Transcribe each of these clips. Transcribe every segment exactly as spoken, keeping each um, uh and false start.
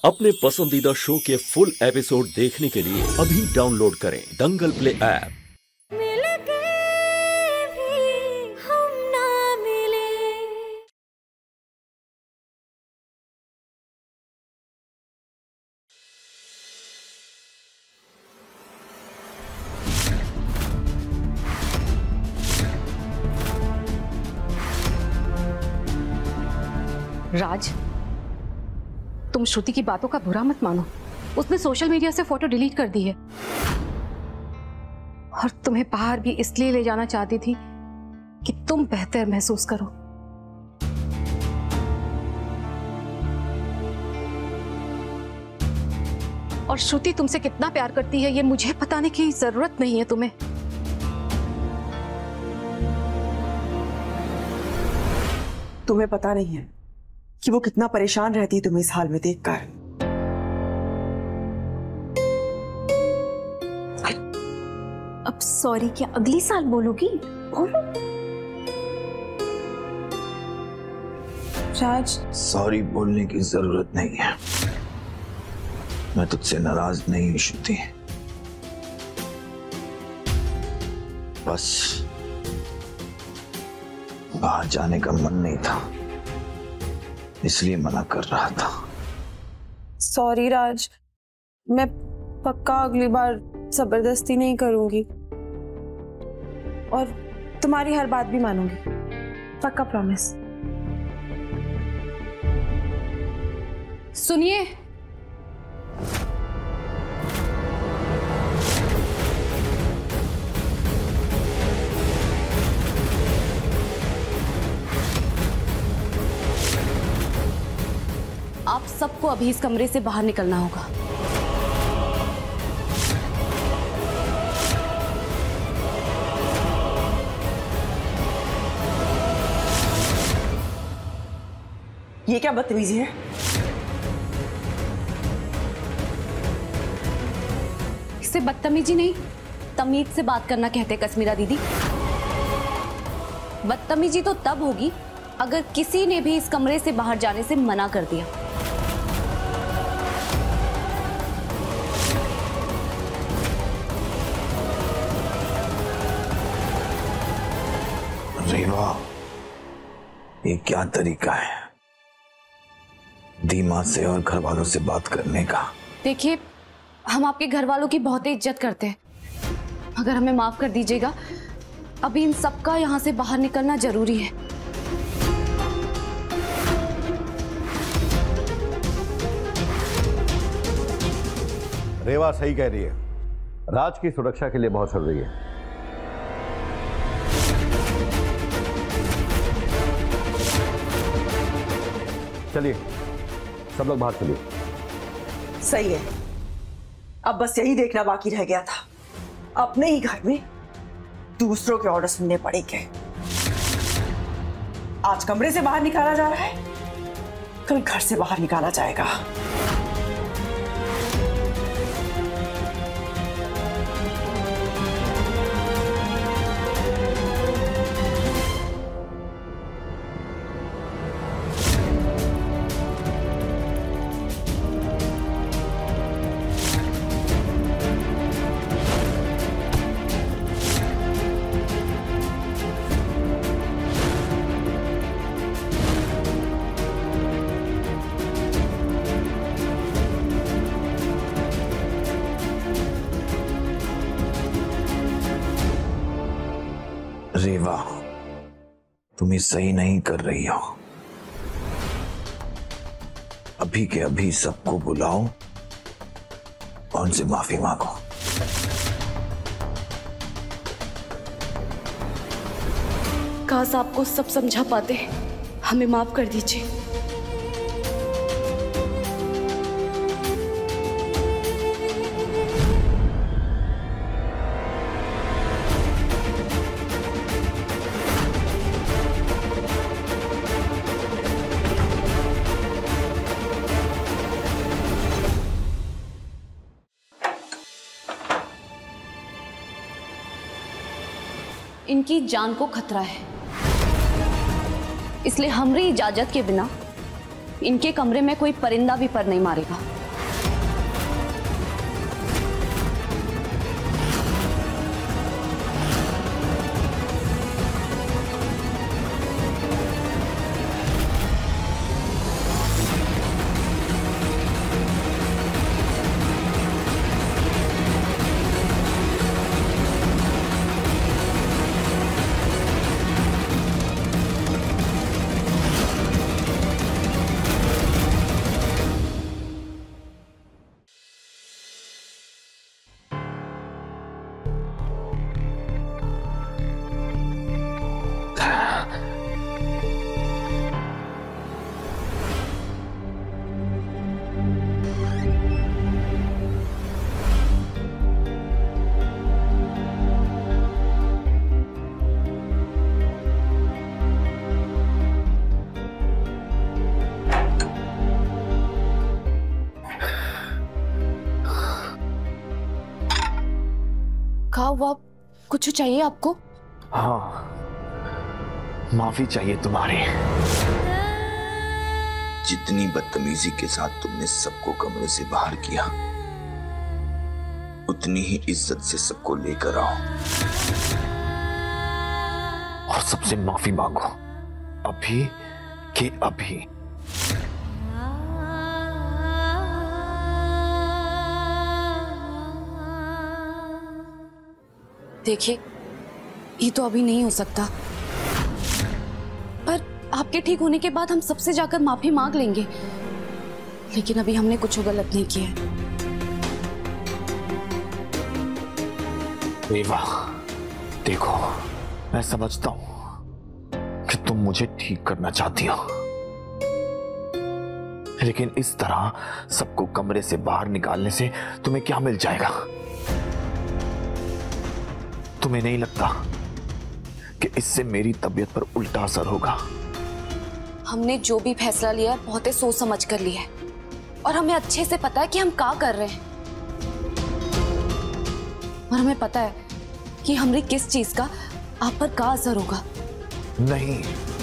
अपने पसंदीदा शो के फुल एपिसोड देखने के लिए अभी डाउनलोड करें दंगल प्ले ऐप। राज, तुम श्रुति की बातों का बुरा मत मानो। उसने सोशल मीडिया से फोटो डिलीट कर दी है और तुम्हें बाहर भी इसलिए ले जाना चाहती थी कि तुम बेहतर महसूस करो। और श्रुति तुमसे कितना प्यार करती है ये मुझे बताने की जरूरत नहीं है तुम्हें। तुम्हें पता नहीं है कि वो कितना परेशान रहती है तुम्हें इस हाल में देखकर। अब सॉरी क्या अगली साल बोलोगी? बोलो। राज, सॉरी बोलने की जरूरत नहीं है। मैं तुझसे नाराज नहीं हूं श्रुति, बस बाहर जाने का मन नहीं था इसलिए मना कर रहा था। सॉरी राज, मैं पक्का अगली बार जबरदस्ती नहीं करूंगी और तुम्हारी हर बात भी मानूंगी, पक्का प्रॉमिस। सुनिए, आप सबको अभी इस कमरे से बाहर निकलना होगा। ये क्या बदतमीजी है? इसे बदतमीजी नहीं, तमीज से बात करना कहते कश्मीरा दीदी। बदतमीजी तो तब होगी अगर किसी ने भी इस कमरे से बाहर जाने से मना कर दिया। रेवा, ये क्या तरीका है दीमा से और घर वालों से बात करने का? देखिए, हम आपके घर वालों की बहुत इज्जत करते हैं, मगर हमें माफ कर दीजिएगा, अभी इन सबका यहाँ से बाहर निकलना जरूरी है। रेवा सही कह रही है, राज की सुरक्षा के लिए बहुत जरूरी है। चलिए सब लोग बाहर चलिए। सही है, अब बस यही देखना बाकी रह गया था, अपने ही घर में दूसरों के ऑर्डर सुनने पड़ेंगे। आज कमरे से बाहर निकाला जा रहा है, कल घर से बाहर निकाला जाएगा। रेवा, तुम ये सही नहीं कर रही हो। अभी के अभी सबको बुलाओ और उनसे माफी मांगो। काश आपको सब समझा पाते, हमें माफ कर दीजिए। इनकी जान को खतरा है, इसलिए हमारी इजाजत के बिना इनके कमरे में कोई परिंदा भी पर नहीं मारेगा। क्या हुआ? कुछ चाहिए आपको? हाँ, माफी चाहिए तुम्हारी। जितनी बदतमीजी के साथ तुमने सबको कमरे से बाहर किया, उतनी ही इज्जत से सबको लेकर आओ और सबसे माफी मांगो, अभी के अभी। देखिए, ये तो अभी नहीं हो सकता, पर आपके ठीक होने के बाद हम सबसे जाकर माफी मांग लेंगे। लेकिन अभी हमने कुछ गलत नहीं किया है। रेवा, देखो, मैं समझता हूं कि तुम मुझे ठीक करना चाहती हो, लेकिन इस तरह सबको कमरे से बाहर निकालने से तुम्हें क्या मिल जाएगा? तुम्हें नहीं लगता कि इससे मेरी तबीयत पर उल्टा असर होगा? हमने जो भी फैसला लिया है बहुत ही सोच समझ कर लिया है, और हमें अच्छे से पता है कि हम क्या कर रहे हैं, और हमें पता है कि हमारी किस चीज का आप पर क्या असर होगा। नहीं,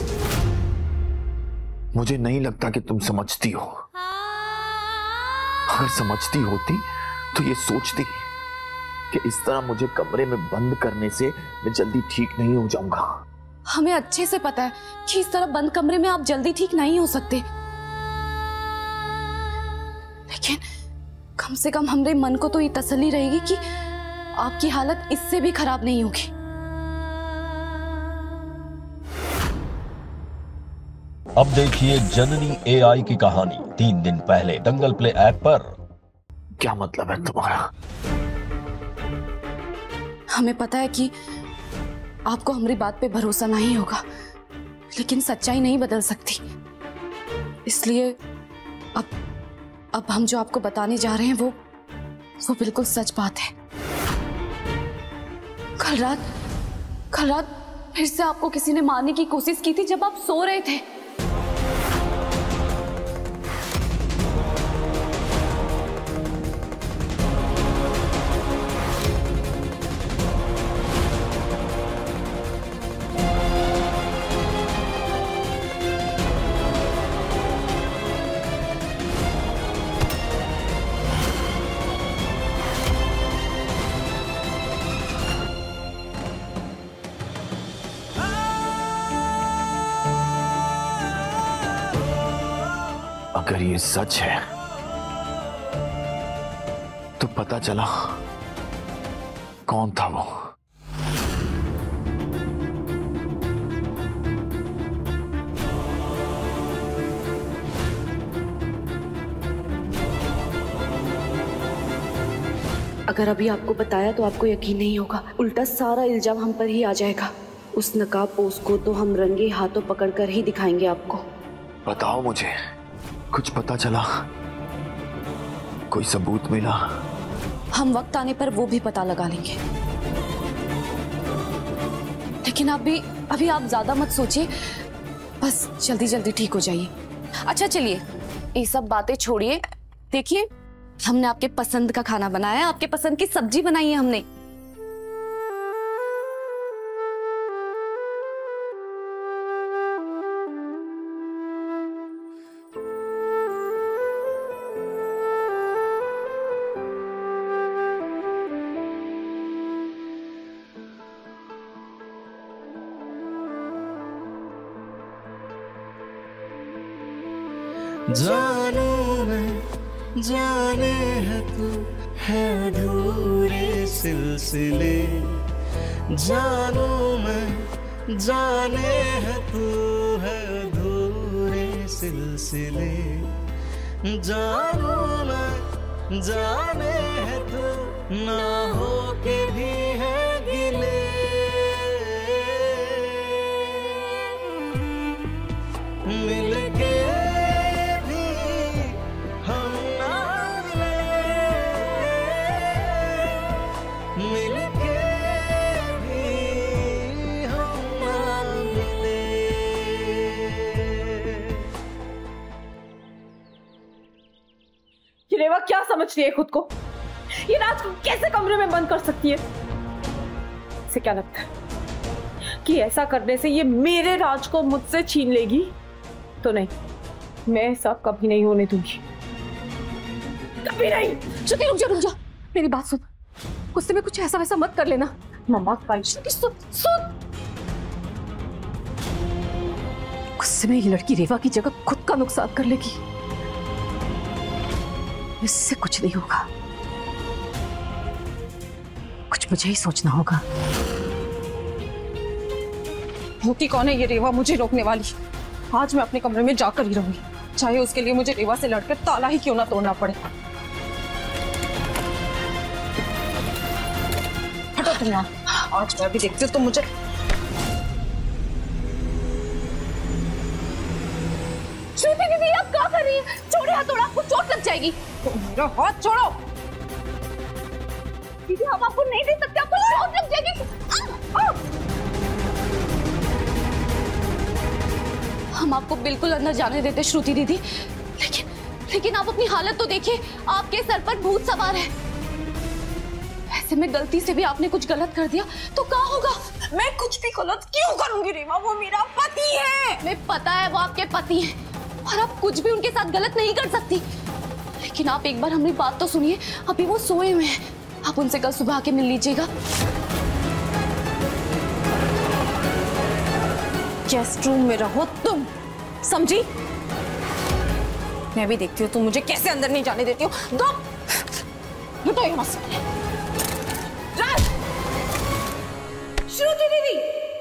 मुझे नहीं लगता कि तुम समझती हो। अगर समझती होती तो ये सोचती कि इस तरह मुझे कमरे में बंद करने से मैं जल्दी ठीक नहीं हो जाऊंगा। हमें अच्छे से पता है कि इस तरह बंद कमरे में आप जल्दी ठीक नहीं हो सकते, लेकिन कम से कम हमारे मन को तो ये तसल्ली रहेगी कि आपकी हालत इससे भी खराब नहीं होगी। अब देखिए जननी एआई की कहानी तीन दिन पहले दंगल प्ले ऐप पर। क्या मतलब है तुम्हारा? हमें पता है कि आपको हमारी बात पे भरोसा नहीं होगा, लेकिन सच्चाई नहीं बदल सकती, इसलिए अब अब हम जो आपको बताने जा रहे हैं वो वो बिल्कुल सच बात है। कल रात कल रात फिर से आपको किसी ने मारने की कोशिश की थी जब आप सो रहे थे। अगर ये सच है तो पता चला कौन था वो। अगर अभी आपको बताया तो आपको यकीन नहीं होगा, उल्टा सारा इल्जाम हम पर ही आ जाएगा। उस नकाबपोश को तो हम रंगे हाथों पकड़कर ही दिखाएंगे आपको। बताओ, मुझे कुछ पता चला? कोई सबूत मिला? हम वक्त आने पर वो भी पता लगा लेंगे, लेकिन अभी अभी आप ज्यादा मत सोचिए, बस जल्दी जल्दी ठीक हो जाइए। अच्छा चलिए, ये सब बातें छोड़िए। देखिए, हमने आपके पसंद का खाना बनाया है, आपके पसंद की सब्जी बनाई है हमने। जानू मैं जाने है तू है अधूरे सिलसिले, जानू मैं जाने है तू है अधूरे सिलसिले, जानू मैं जाने है तू ना हो के भी है गिले, मिलके भी हम ना मिले, मिलके भी हम ना मिले। ये रेवा क्या समझ रही है खुद को? ये राज को कैसे कमरे में बंद कर सकती है? इसे क्या लगता है कि ऐसा करने से ये मेरे राज को मुझसे छीन लेगी? तो नहीं, मैं ऐसा कभी नहीं होने दूंगी, कभी नहीं। श्रुति रुक जा, रुक जा, मेरी बात सुन। गुस्से में कुछ ऐसा वैसा मत कर लेना। मम्मा श्रुति सुन, सुन। गुस्से में ये लड़की रेवा की जगह खुद का नुकसान कर लेगी। इससे कुछ नहीं होगा, कुछ मुझे ही सोचना होगा। होती कौन है ये रेवा मुझे रोकने वाली? आज मैं अपने कमरे में जाकर ही रहूंगी, चाहे उसके लिए मुझे रेवा से लड़कर ताला ही क्यों ना तोड़ना पड़े। हटो तुम यहाँ, आज मैं भी देखती हूँ तुम मुझे। श्रुति दीदी, आप क्या कर रही हैं? छोड़े हाथ, थोड़ा आपको चोट लग जाएगी। मेरा हाथ छोड़ो दीदी, हम आपको नहीं दे सकते, आपको चोट लग जाएगी। आ, आ। हम आपको बिल्कुल अंदर जाने देते श्रुति दीदी, लेकिन लेकिन आप अपनी हालत तो देखिए, आपके सर पर भूत सवार है। ऐसे में गलती से भी आपने कुछ गलत कर दिया तो क्या होगा? मैं कुछ भी गलत क्यों करूंगी रेवा? वो मेरा पति है। हमें पता है वो आपके पति हैं और आप कुछ भी उनके साथ गलत नहीं कर सकती, लेकिन आप एक बार हमारी बात तो सुनिए। अभी वो सोए हुए हैं, आप उनसे कल सुबह आके मिल लीजिएगा। गेस्ट रूम में रहो तुम, समझी? मैं भी देखती हूँ तुम मुझे कैसे अंदर नहीं जाने देती हो। दो हटो यहाँ से। राज, श्रुति दीदी,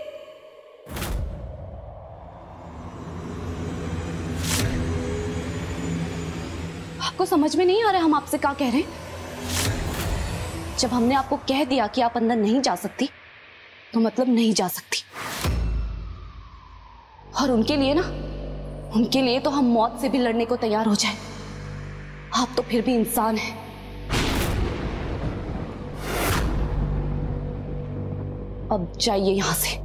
आपको समझ में नहीं आ रहा हम आपसे क्या कह रहे हैं? जब हमने आपको कह दिया कि आप अंदर नहीं जा सकती, तो मतलब नहीं जा सकती। और उनके लिए ना, उनके लिए तो हम मौत से भी लड़ने को तैयार हो जाए। आप तो फिर भी इंसान हैं। अब जाइए यहां से।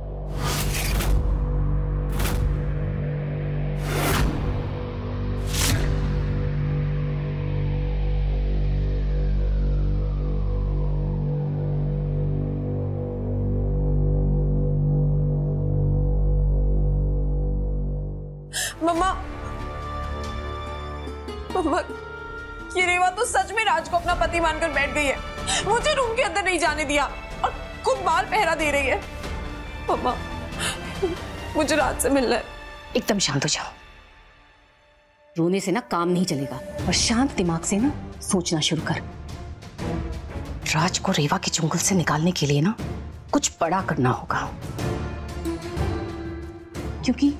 मम्मा, मम्मा, ये रेवा तो सच में राज को अपना पति मानकर बैठ गई है। मुझे रूम के अंदर नहीं जाने दिया और खुद बाहर पहरा दे रही है। मम्मा, मुझे राज से मिलना है। एकदम शांत हो जाओ। रोने से ना काम नहीं चलेगा, और शांत दिमाग से ना सोचना शुरू कर। राज को रेवा के चुंगल से निकालने के लिए ना कुछ बड़ा करना होगा, क्योंकि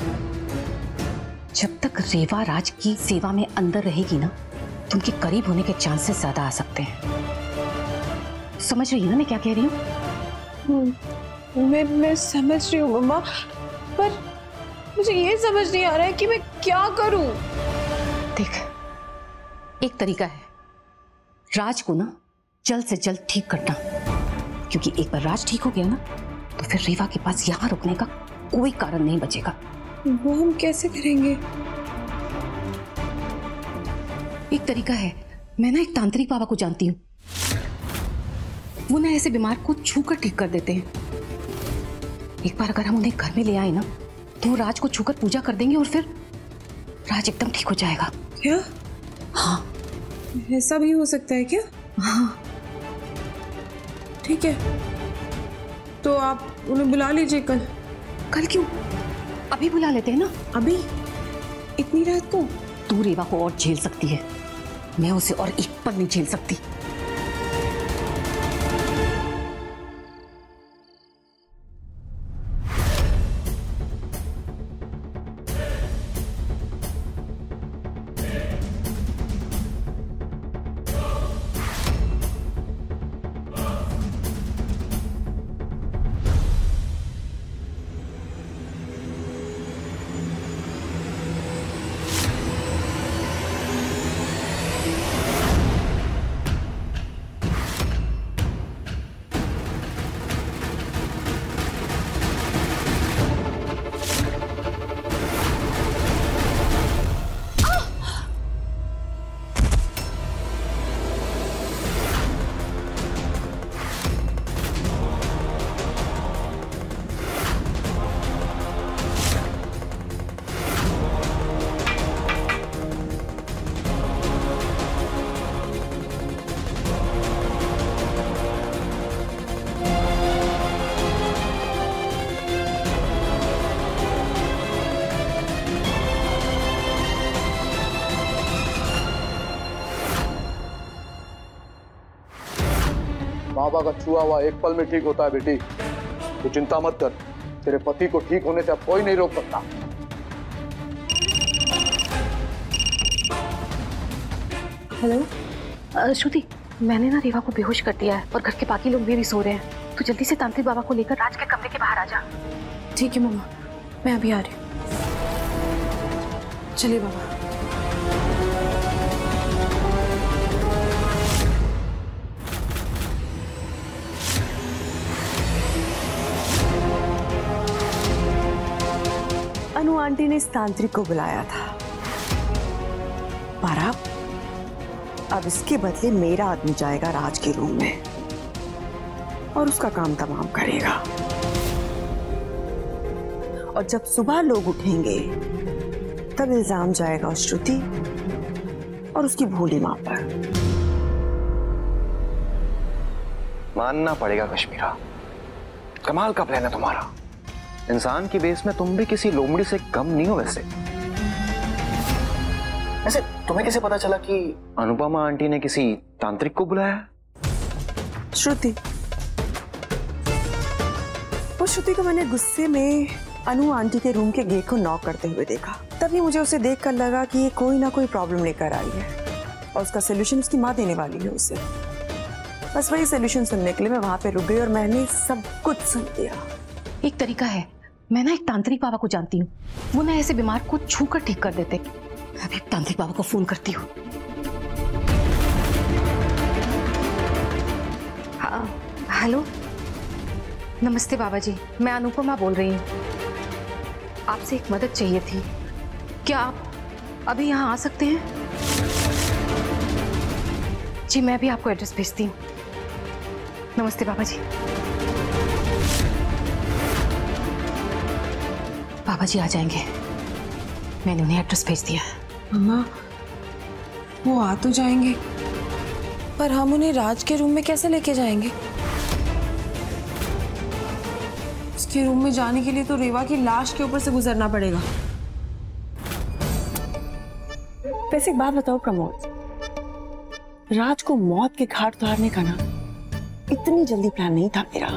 जब तक रेवा राज की सेवा में अंदर रहेगी ना, तो उनके करीब होने के चांसेस ज्यादा आ सकते हैं। समझ रही है ना मैं क्या कह रही हूँ? मैं मैं समझ रही हूँ मम्मा, पर मुझे ये समझ नहीं आ रहा है कि मैं क्या करूं। देख, एक तरीका है राज को ना जल्द से जल्द ठीक करना, क्योंकि एक बार राज ठीक हो गया ना, तो फिर रेवा के पास यहाँ रुकने का कोई कारण नहीं बचेगा। वो हम कैसे करेंगे? एक तरीका है, मैं ना एक तांत्रिक बाबा को जानती हूँ। वो ना ऐसे बीमार को छूकर ठीक कर देते हैं। एक बार अगर हम उन्हें घर में ले आए ना, तो वो राज को छूकर पूजा कर देंगे और फिर राज एकदम ठीक हो जाएगा। क्या? हाँ, ऐसा भी हो सकता है क्या? हाँ, ठीक है, तो आप उन्हें बुला लीजिए कल। कल क्यों? अभी बुला लेते हैं ना। अभी? इतनी रात को? तू रेवा को और झेल सकती है, मैं उसे और एक पल नहीं झेल सकती। बाबा का छुआ हुआ एक पल में ठीक होता है बेटी, तू चिंता मत कर। तेरे पति को ठीक होने से अब कोई नहीं रोक सकता। हेलो श्रुति, मैंने ना रेवा को बेहोश कर दिया है और घर के बाकी लोग भी, भी सो रहे हैं। तू जल्दी से तांत्रिक बाबा को लेकर राज के कमरे के बाहर आ जा। ठीक है मम्मा, मैं अभी आ रही हूँ। चलिए बाबा। अनु आंटी ने इस तांत्रिक को बुलाया था, पर अब अब इसके बदले मेरा आदमी जाएगा राज के रूम में और उसका काम तमाम करेगा। और जब सुबह लोग उठेंगे तब इल्जाम जाएगा उस श्रुति और उसकी भोली मां पर। मानना पड़ेगा कश्मीरा, कमाल का प्लान है तुम्हारा। इंसान की बेस में तुम भी किसी लोमड़ी से कम नहीं हो। वैसे वैसे तुम्हें कैसे पता चला कि अनुपमा आंटी ने किसी तांत्रिक को बुलाया? श्रुति, वो श्रुति को मैंने गुस्से में अनु आंटी के रूम के गेट को नॉक करते हुए देखा। तभी मुझे उसे देखकर लगा कि ये कोई ना कोई प्रॉब्लम लेकर आई है और उसका सोल्यूशन उसकी माँ देने वाली है उसे। बस वही सोल्यूशन सुनने के लिए मैं वहां पे रुक गई और मैंने सब कुछ सुन लिया। एक तरीका है, मैं ना एक तांत्रिक बाबा को जानती हूँ, वो ना ऐसे बीमार को छू कर ठीक कर देते। मैं भी तांत्रिक बाबा को फोन करती हूँ। हाँ, हेलो, नमस्ते बाबा जी, मैं अनुपमा बोल रही हूँ। आपसे एक मदद चाहिए थी, क्या आप अभी यहाँ आ सकते हैं? जी मैं भी आपको एड्रेस भेजती हूँ। नमस्ते बाबा जी। बाबा जी आ जाएंगे, मैंने उन्हें एड्रेस भेज दिया। मम्मा, वो आ तो जाएंगे, पर हम उन्हें राज के रूम में कैसे लेके जाएंगे? उसके रूम में जाने के लिए तो रेवा की लाश के ऊपर से गुजरना पड़ेगा। वैसे एक बात बताओ प्रमोद, राज को मौत के घाट उतारने का ना इतनी जल्दी प्लान नहीं था मेरा,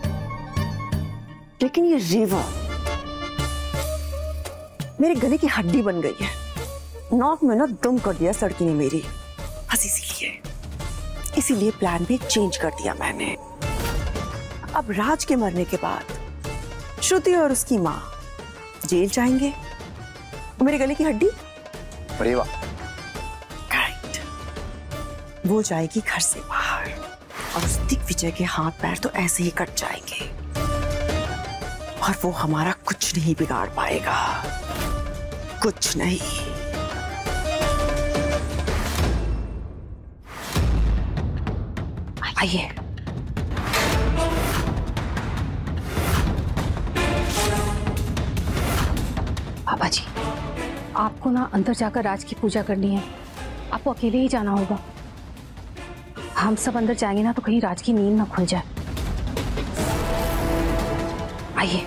लेकिन ये रेवा मेरे गले की हड्डी बन गई है। नॉक में ना दम कर दिया सड़की ने मेरी, बस इसीलिए इसीलिए प्लान भी चेंज कर दिया मैंने। अब राज के मरने के बाद श्रुति और उसकी माँ जेल जाएंगे, मेरे गले की हड्डी रेवा राइट वो जाएगी घर से बाहर और उस दिग्विजय के हाथ पैर तो ऐसे ही कट जाएंगे और वो हमारा कुछ नहीं बिगाड़ पाएगा, कुछ नहीं। आइए। बाबा जी, आपको ना अंदर जाकर राज की पूजा करनी है, आपको अकेले ही जाना होगा। हम सब अंदर जाएंगे ना तो कहीं राज की नींद ना खुल जाए। आइए।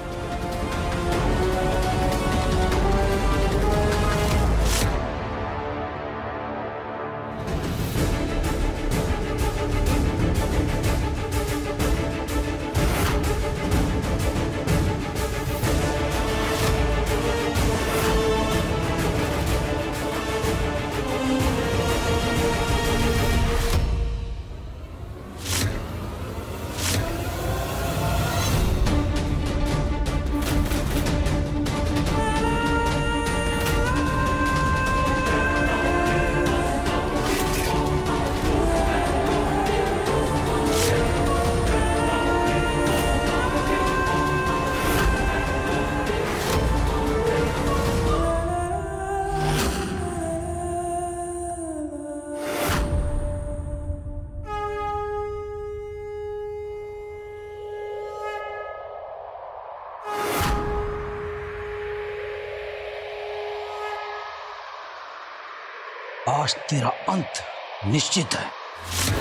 आज तेरा अंत निश्चित है।